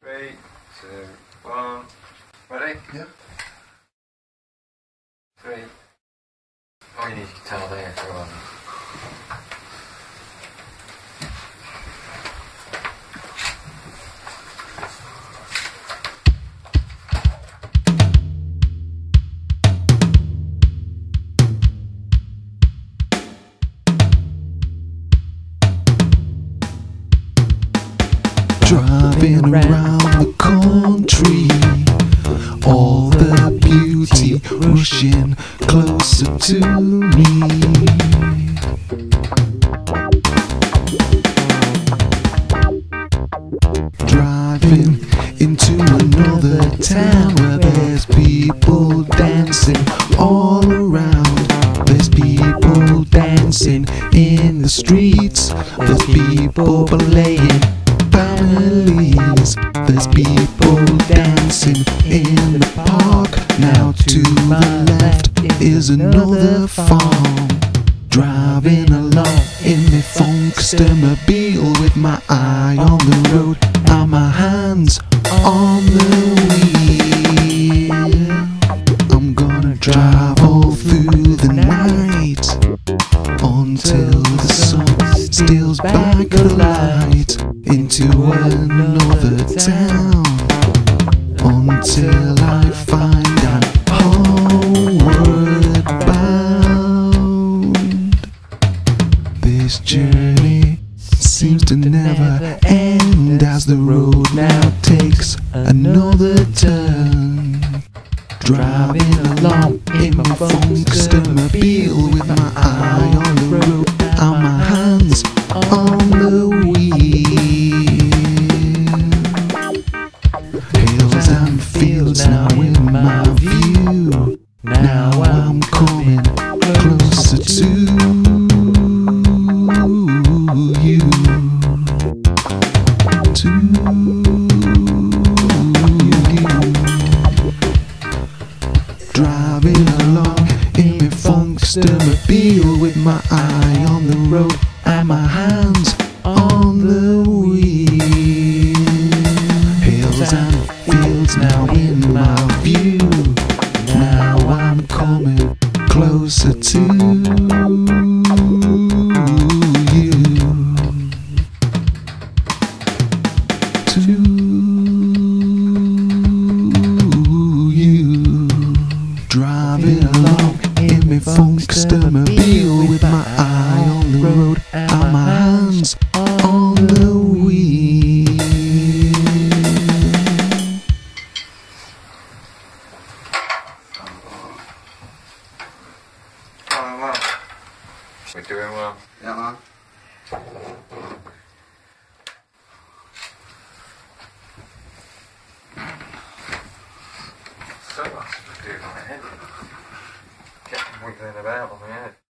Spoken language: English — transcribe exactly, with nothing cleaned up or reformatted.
Three, two, one. Ready? Yeah. Three. Oh, you need your guitar there for a while. Driving around the country, all the beauty rushing closer to me. Driving into another town where there's people dancing all around. There's people dancing in the streets. There's people playing families. There's people dancing in the park. Now to the left is another farm. Driving along in my Funkstermobile with my eye on the road and my hands on the wheel. I'm gonna drive all through the night until the sun steals back the light into another town, until I find I'm homeward bound. This journey seems to never end as the road now takes another turn. Driving along in my Funkstermobile with my eye on the road and my hands on the wheel. Hills and fields now in my view. Now I'm coming closer to you. To you. Driving along in my Funkstermobile with my eye on the road and my hands on the wheel. Hills and fields now in my view. Now I'm coming closer to you. To you. Driving along in my Funkstermobile with my eye on the road and my hands on the wheel. Oh, well. We're doing well. Yeah, man. So much to do on my head. Get wiggling about on my head.